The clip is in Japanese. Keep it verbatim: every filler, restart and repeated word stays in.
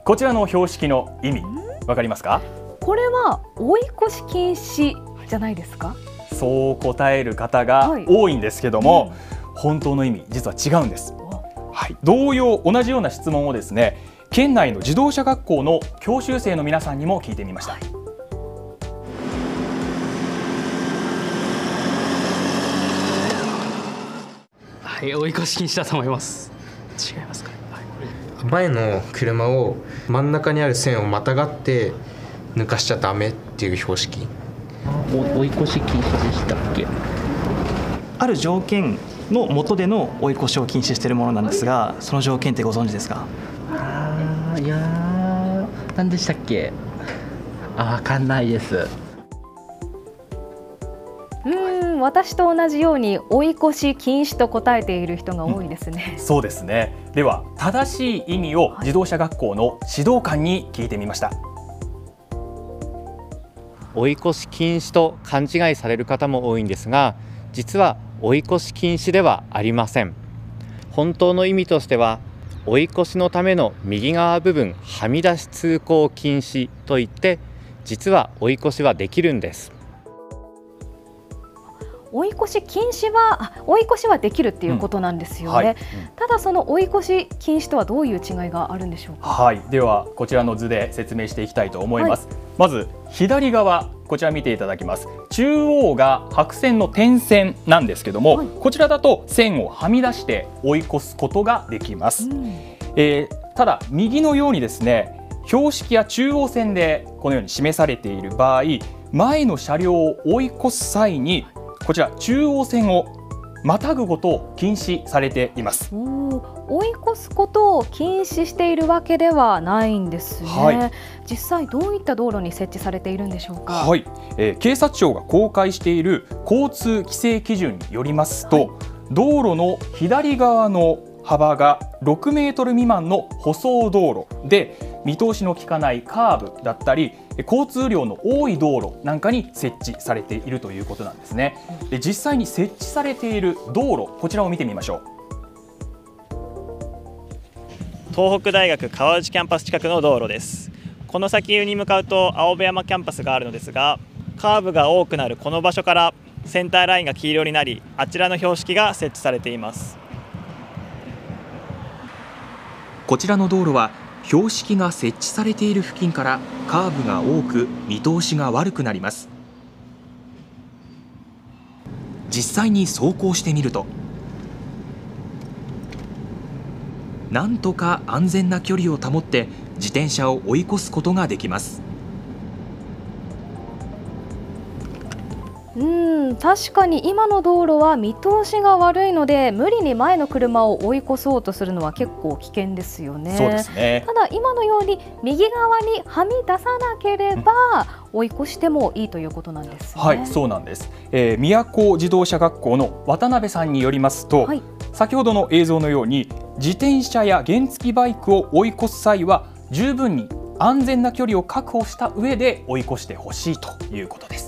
こちらの標識の意味わかりますか？ これは追い越し禁止じゃないですか？ そう答える方が多いんですけども、はいうん、本当の意味実は違うんです。はい、同様同じような質問をですね、県内の自動車学校の教習生の皆さんにも聞いてみました。はいはい、追い越し禁止だと思います。違いますかね。 はい、前の車を真ん中にある線をまたがって抜かしちゃダメっていう標識。 追い越し禁止でしたっけ？ ある条件の下での追い越しを禁止しているものなんですが、その条件ってご存知ですか？ あーいやー何でしたっけ？あ、分かんないです。 うーん、私と同じように追い越し禁止と答えている人が多いですね。 うん、そうですね。では正しい意味を自動車学校の指導官に聞いてみました。 追い越し禁止と勘違いされる方も多いんですが、実は追い越し禁止ではありません。本当の意味としては、追い越しのための右側部分はみ出し通行禁止といって、実は追い越しはできるんです。 追い越し禁止は追い越しはできるっていうことなんですよね。うんはいうん、ただその追い越し禁止とはどういう違いがあるんでしょうか？ はい、ではこちらの図で説明していきたいと思います。はい、まず左側、こちら見ていただきます。中央が白線の点線なんですけども、はい、こちらだと線をはみ出して追い越すことができます。うん、えー、ただ右のようにですね、標識や中央線でこのように示されている場合、前の車両を追い越す際にこちら中央線をまたぐことを禁止されています。 追い越すことを禁止しているわけではないんですね。はい、実際どういった道路に設置されているんでしょうか？ はい、えー、警察庁が公開している交通規制基準によりますと、はい、道路の左側の幅がろくメートル未満の舗装道路で、見通しの利かないカーブだったり交通量の多い道路なんかに設置されているということなんですね。で、実際に設置されている道路、こちらを見てみましょう。 東北大学川内キャンパス近くの道路です。この先に向かうと青部山キャンパスがあるのですが、カーブが多くなるこの場所からセンターラインが黄色になり、あちらの標識が設置されています。 こちらの道路は標識が設置されている付近からカーブが多く見通しが悪くなります。実際に走行してみると、なんとか安全な距離を保って自転車を追い越すことができます。 うん、確かに今の道路は見通しが悪いので、無理に前の車を追い越そうとするのは結構危険ですよね。 そうですね。 ただ今のように右側にはみ出さなければ追い越してもいいということなんですね。 はい、そうなんです。えー、宮古自動車学校の渡辺さんによりますと、はい、先ほどの映像のように自転車や原付バイクを追い越す際は十分に安全な距離を確保した上で追い越してほしいということです。